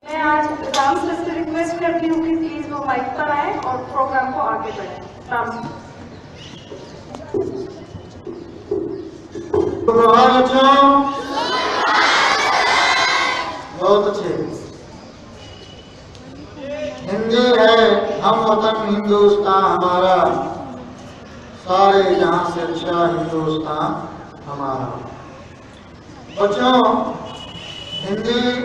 मैं आज राम सर से रिक्वेस्ट करती हूँ कि प्लीज वो माइक पर आए और प्रोग्राम को आगे बढ़ाएं। राम सर। बच्चों, बहुत अच्छे। हिंदी है हम वतन हिंदुस्तान हमारा, सारे जहां से अच्छा हिंदुस्तान हमारा। बच्चों, हिंदी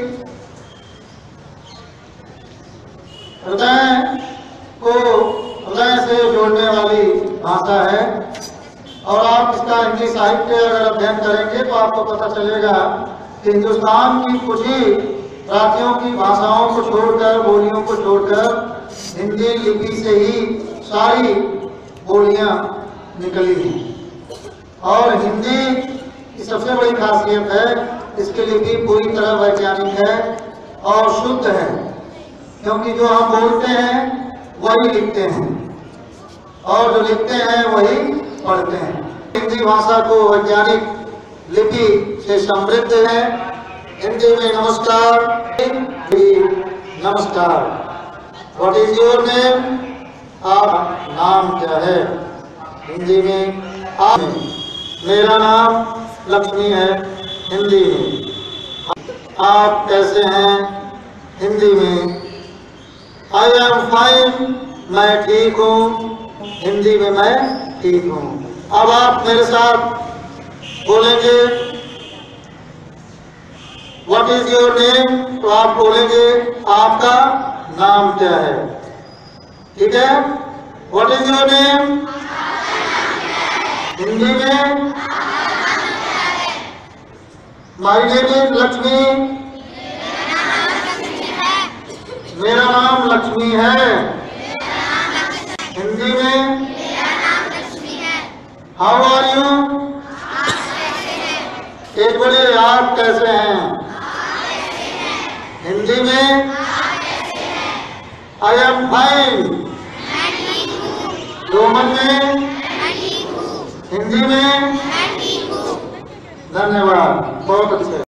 हृदय से जोड़ने वाली भाषा है और आप इसका हिंदी साहित्य अगर अध्ययन करेंगे तो आपको पता चलेगा कि हिंदुस्तान की कुछ ही राज्यों की भाषाओं को छोड़कर, बोलियों को छोड़कर हिंदी लिपि से ही सारी बोलियां निकली हैं। और हिंदी की सबसे बड़ी खासियत है, इसकी लिपि पूरी तरह वैज्ञानिक है और शुद्ध है, क्योंकि जो हम बोलते हैं वही लिखते हैं और जो लिखते हैं वही पढ़ते हैं। हिंदी भाषा को वैज्ञानिक लिपि से समृद्ध है। हिंदी में नमस्कार, नमस्कार। What is your name? आप नाम क्या है? हिंदी में आप। मेरा नाम लक्ष्मी है हिंदी में। आप कैसे हैं? हिंदी में आई एम फाइन, मैं ठीक हूँ। हिंदी में मैं ठीक हूँ। अब आप मेरे साथ बोलेंगे व्हाट इज योर नेम, तो आप बोलेंगे आपका नाम क्या है। ठीक है? What is your name? Hindi में माय नेम इज लक्ष्मी। मेरा नाम लक्ष्मी है। हिंदी में हाउ आर यू? एक बोले आप कैसे हैं? हिंदी में आई एम फाइन। रोमन में, हिंदी में। धन्यवाद, बहुत अच्छे।